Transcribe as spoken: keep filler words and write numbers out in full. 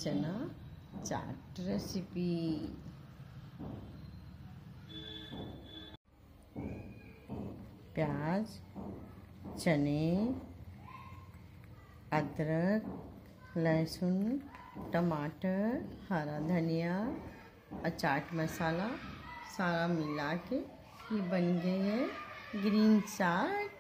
चना चाट रेसिपी। प्याज, चने, अदरक, लहसुन, टमाटर, हरा धनिया और चाट मसाला सारा मिला के ये बन गई है ग्रीन चाट।